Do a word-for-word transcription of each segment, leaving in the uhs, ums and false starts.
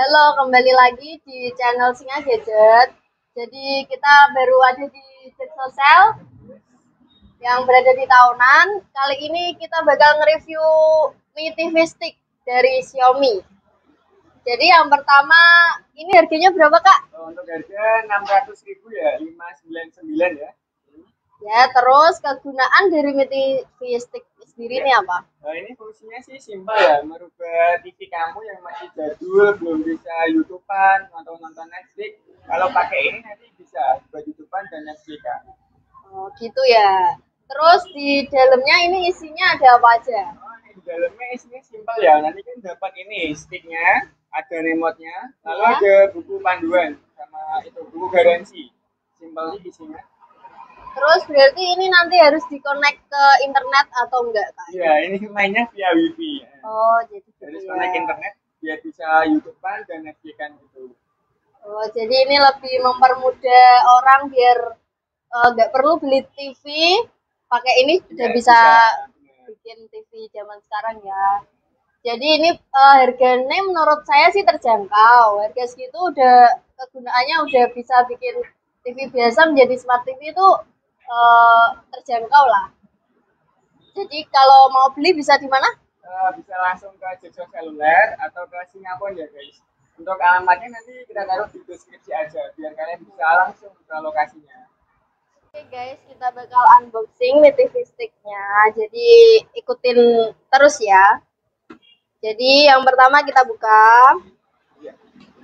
Halo, kembali lagi di channel Singa Gadget. Jadi kita baru ada di Cek Sosial yang berada di Tahunan. Kali ini kita bakal nge-review Mi T V Stick dari Xiaomi. Jadi yang pertama, ini harganya berapa Kak? Untuk harga enam ratus ribu ya, lima ratus sembilan puluh sembilan ya. Ya, terus kegunaan dari Mi T V Stick sendiri ya. Ini apa? Nah, ini fungsinya sih simpel ya, merubah T V kamu yang masih jadul, belum bisa YouTubean atau nonton Netflix. Kalau pakai ini nanti bisa buat YouTubean dan Netflix kan. Oh, gitu ya. Terus di dalamnya ini isinya ada apa aja? Oh, ini di dalamnya isinya simpel ya. Nanti kan dapat ini sticknya, ada remote-nya, lalu Ya. ada buku panduan sama itu buku garansi. Simpel sih isinya. Terus berarti ini nanti harus dikonek ke internet atau enggak Kak? Iya, ini mainnya via wifi. Oh, jadi gitu Harus ya. connect internet biar bisa YouTubean dan Netflixan gitu. Oh, jadi ini lebih mempermudah orang biar nggak uh, perlu beli T V, pakai ini sudah Ya, bisa, bisa bikin T V zaman sekarang ya. Jadi ini uh, harganya menurut saya sih terjangkau. Harga segitu udah kegunaannya udah bisa bikin T V biasa menjadi smart T V itu uh, terjangkau lah. Jadi kalau mau beli bisa di mana? Uh, bisa langsung ke Jogja Seluler atau ke Singapura ya guys. Untuk alamatnya nanti kita taruh di deskripsi aja biar kalian bisa langsung ke lokasinya. Oke guys, kita bakal unboxing Mi T V Stick-nya. Jadi ikutin terus ya. Jadi yang pertama kita buka. Ya.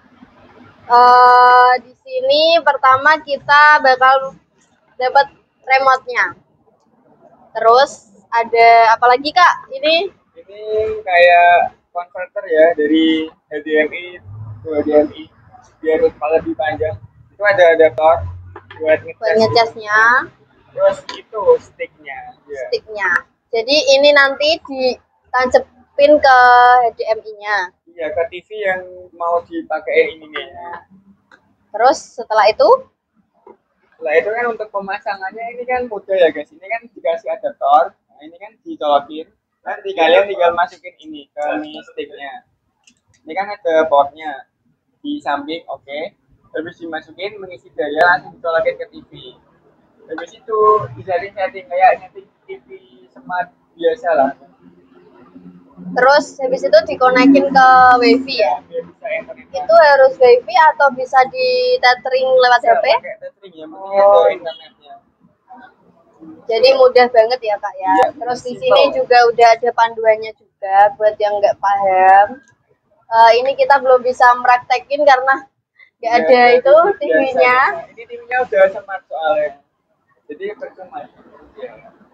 Uh, di sini pertama kita bakal dapat remote-nya. Terus ada apa lagi Kak? Ini ini kayak converter ya dari H D M I ke H D M I biar lebih panjang. Itu ada adaptor buat ngecasnya. Terus itu sticknya. Ya. Sticknya. Jadi ini nanti ditancepin ke H D M I-nya. Iya, ke T V yang mau dipakai ini nih. Terus setelah itu? Setelah itu kan untuk pemasangannya ini kan mudah ya guys. Ini kan dikasih adaptor. Nah, ini kan dicolokin. Nanti kalian tinggal masukin ini ke Mi sticknya. Ini kan ada portnya di samping, oke. Okay. Terus dimasukin mengisi daya langsung dicolokin ke T V. Habis itu bisa setting kayak setting T V smart biasa lah. Terus habis itu dikonekin ke wifi ya? Ya bisa internet. Itu harus wifi atau bisa di tethering lewat bisa H P? Pakai tethering ya, penting oh. Ada internetnya. Jadi mudah banget ya Kak ya. Ya Terus di sini juga udah ada panduannya juga buat yang nggak paham. Uh, ini kita belum bisa meraktekin karena nggak ya, ada itu T V-nya. Ini T V-nya udah smart soalnya. Jadi percuma. Ya.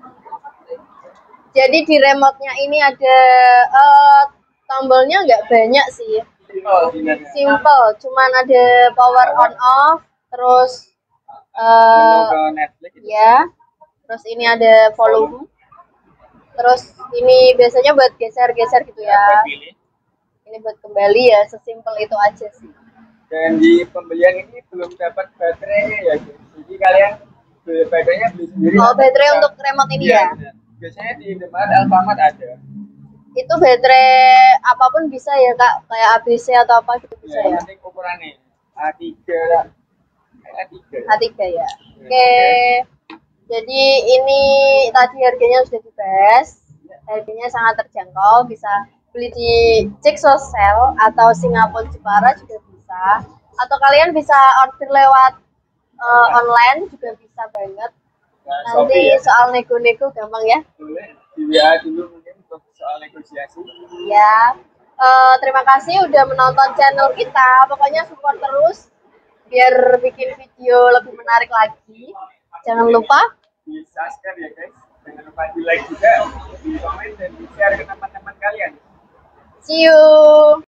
Jadi di remote-nya ini ada uh, tombolnya nggak banyak sih. Oh, simple, cuman ada power on off, terus uh, Netflix, ya, terus ini ada volume, terus ini biasanya buat geser-geser gitu ya. Ini buat kembali ya, sesimpel itu aja sih. Dan di pembelian ini belum dapat baterainya ya, jadi kalian beli baterainya beli sendiri. Oh, baterai bisa. Untuk remote ini ya? ya? Biasanya di Indomaret, Alfamart ada. Itu baterai apapun bisa ya Kak, kayak A B C atau apa gitu bisa ya? Ya, penting ukurannya A tiga, A tiga. A tiga ya. Oke. Okay. Jadi ini tadi harganya sudah dibahas. Harganya sangat terjangkau, bisa beli di Cek Sosial atau Singapura Jepara juga bisa. Atau kalian bisa order lewat uh, online juga bisa banget. Nah, nanti ya. Soal nego-nego gampang ya. Boleh. Di W A dulu mungkin untuk soal negosiasi. Ya. Uh, terima kasih udah menonton channel kita. Pokoknya support terus biar bikin video lebih menarik lagi. Jangan lupa di subscribe ya guys. Jangan lupa di like juga, di komen dan di share ke teman-teman kalian. See you.